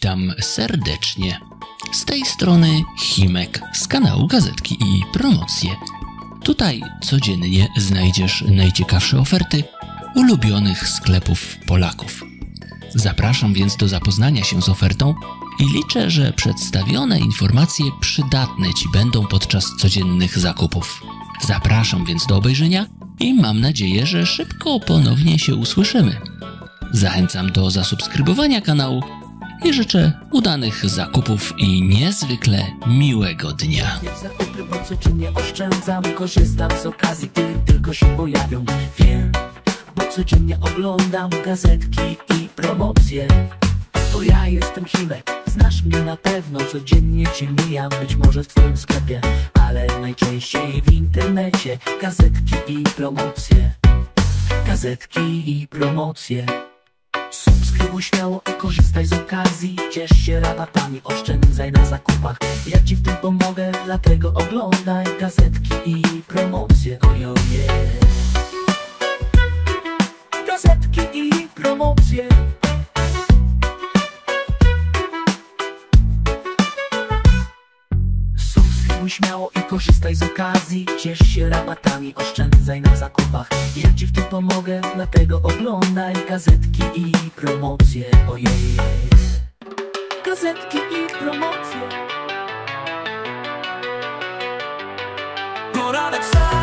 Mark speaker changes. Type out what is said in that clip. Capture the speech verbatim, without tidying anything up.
Speaker 1: Witam serdecznie. Z tej strony Himek z kanału Gazetki i Promocje. Tutaj codziennie znajdziesz najciekawsze oferty ulubionych sklepów Polaków. Zapraszam więc do zapoznania się z ofertą i liczę, że przedstawione informacje przydatne Ci będą podczas codziennych zakupów. Zapraszam więc do obejrzenia i mam nadzieję, że szybko ponownie się usłyszymy. Zachęcam do zasubskrybowania kanału i życzę udanych zakupów i niezwykle miłego dnia.
Speaker 2: Zakupy, bo codziennie oszczędzam, korzystam z okazji, gdy tylko się pojawią. Wiem, bo codziennie oglądam gazetki i promocje. To ja jestem Himek, znasz mnie na pewno, codziennie cię mijam, być może w twoim sklepie, ale najczęściej w internecie. Gazetki i promocje, gazetki i promocje. Subskrybuj śmiało i korzystaj z okazji, ciesz się rabatami, oszczędzaj na zakupach. Ja ci w tym pomogę, dlatego oglądaj gazetki i promocje. Ojoje. Gazetki i promocje. Subskrybuj śmiało i korzystaj z okazji, ciesz się rabatami, oszczędzaj na zakupach. Ja ci w tym pomogę, dlatego oglądaj gazetki i promocje. Ojej. Gazetki i promocje. Poranek sam.